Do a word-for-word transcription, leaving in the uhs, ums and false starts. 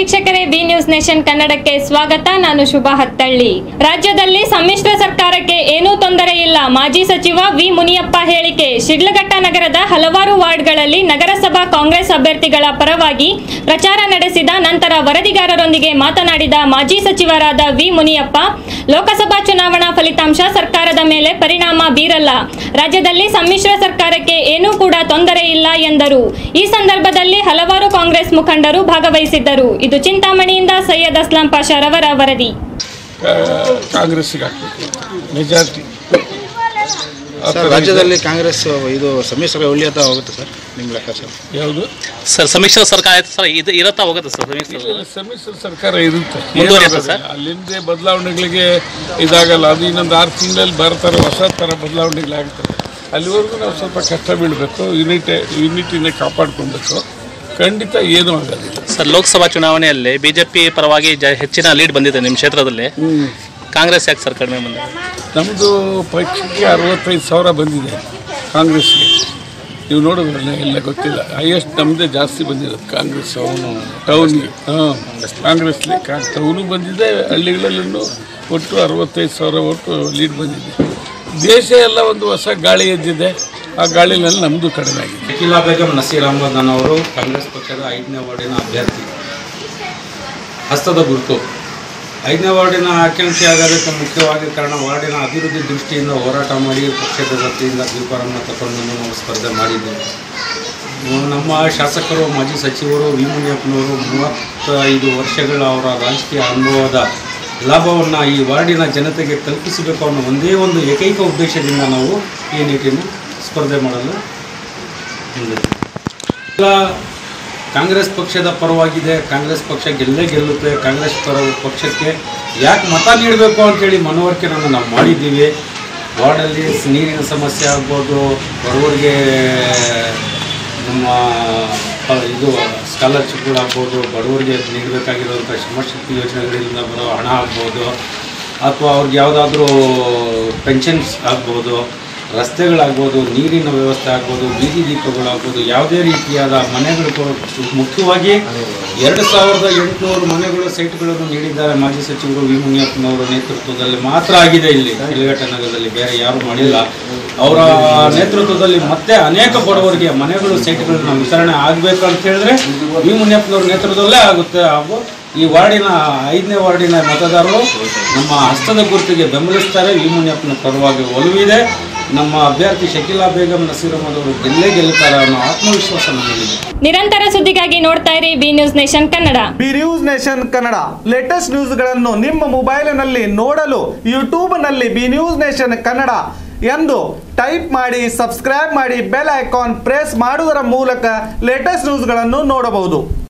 ವೀಕ್ಷಕರೇ, B News nation ಕನ್ನಡಕ್ಕೆ ಸ್ವಾಗತ. ನಾನು ಶುಭಾ ಹತ್ತಳ್ಳಿ. ರಾಜ್ಯದಲ್ಲಿ ಸಮ್ಮಿಶ್ರ ಸರ್ಕಾರಕ್ಕೆ ಏನೂ ತೊಂದರೆ ಇಲ್ಲ, ಮಾಜಿ ಸಚಿವ ವಿ ಮುನಿಯಪ್ಪ ಹೇಳಿಕೆ. ಶಿಡ್ಲಘಟ್ಟ ನಗರದ ಹಲವಾರು ವಾರ್ಡ್ಗಳಲ್ಲಿ ನಗರಸಭಾ ಕಾಂಗ್ರೆಸ್ ಅಭ್ಯರ್ಥಿಗಳ ಪರವಾಗಿ ಪ್ರಚಾರ ನಡೆಸಿದ ನಂತರ ವರದಿಗಾರರೊಂದಿಗೆ ಮಾತನಾಡಿದ ಮಾಜಿ ಸಚಿವರಾದ ವಿ ಮುನಿಯಪ್ಪ, ಲೋಕಸಭಾ ಚುನಾವಣಾ ಫಲಿತಾಂಶ ಸರ್ಕಾರದ ಮೇಲೆ ಪರಿಣಾಮ ಬೀರಲ್ಲ, ರಾಜ್ಯದಲ್ಲಿ ಸಮ್ಮಿಶ್ರ ಸರ್ಕಾರಕ್ಕೆ ಏನೂ ಕೂಡ ತೊಂದರೆ ಇಲ್ಲ ಎಂದರು. ಈ ಸಂದರ್ಭದಲ್ಲಿ ಹಲವಾರು ಕಾಂಗ್ರೆಸ್ ಮುಖಂಡರು ಭಾಗವಹಿಸಿದ್ದರು. ಇದು ಚಿಂತಾಮಣಿಯಿಂದ ಸೈಯದ್ ಅಸ್ಲಾಂ ಪಾಷಾ ರವರ ವರದಿ. ಕಾಂಗ್ರೆಸ್ಗೆ ಮೆಜಾರಿಟಿ ಸರ್, ರಾಜ್ಯದಲ್ಲಿ ಕಾಂಗ್ರೆಸ್ ಇದು ಸಮ್ಮಿಶ್ರ ಒಳ್ಳೆಯತ ಹೋಗುತ್ತೆ ಸರ್, ನಿಮ್ಮ ಲೆಕ್ಕಾಚಾರ ಯಾವುದು ಸರ್? ಸಮ್ಮಿಶ್ರ ಸರ್ಕಾರ ಆಯ್ತು ಸರ್, ಇದು ಇರತ್ತಾ ಹೋಗುತ್ತೆ ಸರ್? ಸಮ್ಮಿಶ್ರ ಸಮ್ಮಿಶ್ರ ಸರ್ಕಾರ ಇರುತ್ತೆ, ಮುಂದುವರಿಯುತ್ತೆ ಸರ್. ಅಲ್ಲಿಂದ ಬದಲಾವಣೆಗಳಿಗೆ ಇದಾಗಲ್ಲ. ಅದು ಇನ್ನೊಂದು ಆರು ತಿಂಗಳಲ್ಲಿ ಬರ್ತಾರೆ, ಹೊಸ ಥರ ಬದಲಾವಣೆಗಳಾಗ್ತದೆ. ಅಲ್ಲಿವರೆಗೂ ನಾವು ಸ್ವಲ್ಪ ಕಷ್ಟ ಬೀಳಬೇಕು, ಯೂನಿಟಿ ಯೂನಿಟಿನೇ ಕಾಪಾಡ್ಕೊಳ್ಬೇಕು. ಖಂಡಿತ ಏನೂ ಆಗೋದಿಲ್ಲ ಸರ್. ಲೋಕಸಭಾ ಚುನಾವಣೆಯಲ್ಲಿ ಬಿಜೆಪಿ ಪರವಾಗಿ ಜ ಹೆಚ್ಚಿನ ಲೀಡ್ ಬಂದಿದೆ ನಿಮ್ಮ ಕ್ಷೇತ್ರದಲ್ಲಿ. ಕಾಂಗ್ರೆಸ್ ಯಾಕೆ ಸರ್ ಕಡಿಮೆ ಬಂದಿದೆ? ನಮ್ಮದು ಪಕ್ಷಕ್ಕೆ ಅರವತ್ತೈದು ಸಾವಿರ ಬಂದಿದೆ, ಕಾಂಗ್ರೆಸ್ಗೆ. ನೀವು ನೋಡೋದ್ರಲ್ಲ, ಎಲ್ಲ ಗೊತ್ತಿಲ್ಲ. ಹೈಯೆಸ್ಟ್ ನಮ್ಮದೇ ಜಾಸ್ತಿ ಬಂದಿರೋದು ಕಾಂಗ್ರೆಸ್. ಅವನು ಟೌನ್ಗೆ ಹಾಂ ಕಾಂಗ್ರೆಸ್ಲಿ ಕಾ ಟೌನು ಬಂದಿದೆ, ಹಳ್ಳಿಗಳಲ್ಲೂ ಒಟ್ಟು ಅರವತ್ತೈದು ಸಾವಿರ ಒಟ್ಟು ಲೀಡ್ ಬಂದಿದೆ. ದೇಶ ಎಲ್ಲ ಒಂದು ಹೊಸ ಗಾಳಿ ಎದ್ದಿದೆ, ಆ ಗಾಳಿನಲ್ಲಿ ನಮ್ಮದು ಕಡಿಮೆ ಆಗಿದೆ. ಶಕೀಲಾ ಬೇಗಂ ನಸೀರ್ ಅಹಮದ್ ಅವರು ಕಾಂಗ್ರೆಸ್ ಪಕ್ಷದ ಐದನೇ ವಾರ್ಡಿನ ಅಭ್ಯರ್ಥಿ. ಹಸ್ತದ ಗುರುತು ಐದನೇ ವಾರ್ಡಿನ ಆಕಾಂಕ್ಷಿ ಆಗೋದಕ್ಕೆ ಮುಖ್ಯವಾಗಿ ಕಾರಣ ವಾರ್ಡಿನ ಅಭಿವೃದ್ಧಿ ದೃಷ್ಟಿಯಿಂದ ಹೋರಾಟ ಮಾಡಿ ಪಕ್ಷದ ವತಿಯಿಂದ ದೀಪವನ್ನು ತಗೊಂಡು ನಾವು ಸ್ಪರ್ಧೆ ಮಾಡಿದ್ದೇವೆ. ನಮ್ಮ ಶಾಸಕರು, ಮಾಜಿ ಸಚಿವರು ವಿ ಮುನಿಯಪ್ಪನವರು ಮೂವತ್ತೈದು ವರ್ಷಗಳ ಅವರ ರಾಜಕೀಯ ಅನುಭವದ ಲಾಭವನ್ನು ಈ ವಾರ್ಡಿನ ಜನತೆಗೆ ಕಲ್ಪಿಸಬೇಕು ಅನ್ನೋ ಒಂದೇ ಒಂದು ಏಕೈಕ ಉದ್ದೇಶದಿಂದ ನಾವು ಈ ನಿಟ್ಟಿನ ಸ್ಪರ್ಧೆ ಮಾಡಲು ಮುಂದಿದೆ. ಇಲ್ಲ, ಕಾಂಗ್ರೆಸ್ ಪಕ್ಷದ ಪರವಾಗಿದೆ, ಕಾಂಗ್ರೆಸ್ ಪಕ್ಷ ಗೆಲ್ಲೇ ಗೆಲ್ಲುತ್ತೆ, ಕಾಂಗ್ರೆಸ್ ಪರ ಪಕ್ಷಕ್ಕೆ ಯಾಕೆ ಮತ ನೀಡಬೇಕು ಅಂಥೇಳಿ ಮನವರಿಕೆಯನ್ನು ನಾವು ಮಾಡಿದ್ದೀವಿ. ವಾರ್ಡಲ್ಲಿ ನೀರಿನ ಸಮಸ್ಯೆ ಆಗ್ಬೋದು, ಬಡವರಿಗೆ ನಮ್ಮ ಇದು ಸ್ಕಾಲರ್ಶಿಪ್ಗಳಾಗ್ಬೋದು, ಬಡವರಿಗೆ ನೀಡಬೇಕಾಗಿರುವಂಥ ಶ್ರಮಶಕ್ತಿ ಯೋಜನೆಗಳಿಂದ ಬರೋ ಹಣ ಆಗ್ಬೋದು, ಅಥವಾ ಅವ್ರಿಗೆ ಯಾವುದಾದ್ರೂ ಪೆನ್ಷನ್ಸ್ ಆಗ್ಬೋದು, ರಸ್ತೆಗಳಾಗ್ಬೋದು, ನೀರಿನ ವ್ಯವಸ್ಥೆ ಆಗ್ಬೋದು, ಬೀದಿ ದೀಪಗಳಾಗ್ಬೋದು, ಯಾವುದೇ ರೀತಿಯಾದ ಮನೆಗಳು, ಮುಖ್ಯವಾಗಿ ಎರಡು ಸಾವಿರದ ಎಂಟುನೂರು ಮನೆಗಳು ಸೈಟ್ಗಳನ್ನು ನೀಡಿದ್ದಾರೆ ಮಾಜಿ ಸಚಿವರು ವಿ ಮುನಿಯಪ್ಪನವರ ನೇತೃತ್ವದಲ್ಲಿ ಮಾತ್ರ ಆಗಿದೆ ಇಲ್ಲಿ ಶಿಡ್ಲಘಟ್ಟ ನಗರದಲ್ಲಿ, ಬೇರೆ ಯಾರೂ ಮಾಡಿಲ್ಲ. ಅವರ ನೇತೃತ್ವದಲ್ಲಿ ಮತ್ತೆ ಅನೇಕ ಬಡವರಿಗೆ ಮನೆಗಳು, ಸೈಟ್ಗಳನ್ನ ವಿತರಣೆ ಆಗಬೇಕು ಅಂತ ಹೇಳಿದ್ರೆ ವಿ ಮುನಿಯಪ್ಪನವ್ರ ನೇತೃತ್ವದಲ್ಲೇ ಆಗುತ್ತೆ. ಹಾಗೂ ಈ ವಾರ್ಡಿನ ಐದನೇ ವಾರ್ಡಿನ ಮತದಾರರು ನಮ್ಮ ಹಸ್ತದ ಗುರುತಿಗೆ ಬೆಂಬಲಿಸ್ತಾರೆ. ವಿ ಮುನಿಯಪ್ಪನ ಪರವಾಗಿ ಒಲವಿದೆ. ನಮ್ಮ ಅಭ್ಯರ್ಥಿ ಶಕೀಲಾ ಬೇಗಂ ನಸೀರ್ ಅಹಮದ್ ಅವರು ಗೆಲ್ಲೇ ಗೆಲ್ಲುತ್ತಾರೆ ಅನ್ನೋ ಆತ್ಮವಿಶ್ವಾಸ ನಮ್ಮಲ್ಲಿದೆ. ನಿರಂತರ ಸುದ್ದಿಗಾಗಿ ನೋಡ್ತಾ ಇರಿ B News Nation Kannada. B News Nation Kannada latest ನ್ಯೂಸ್ಗಳನ್ನು ನಿಮ್ಮ ಮೊಬೈಲಿನಲ್ಲಿ ನೋಡಲು ಯೂಟ್ಯೂಬ್ ನಲ್ಲಿ ಬಿ ನ್ಯೂಸ್ ನೇಷನ್ ಕನ್ನಡ ಎಂದು ಟೈಪ್ ಮಾಡಿ, ಸಬ್ಸ್ಕ್ರೈಬ್ ಮಾಡಿ, ಬೆಲ್ ಐಕಾನ್ ಪ್ರೆಸ್ ಮಾಡುವುದರ ಮೂಲಕ ಲೇಟೆಸ್ಟ್ ನ್ಯೂಸ್ಗಳನ್ನು ನೋಡಬಹುದು.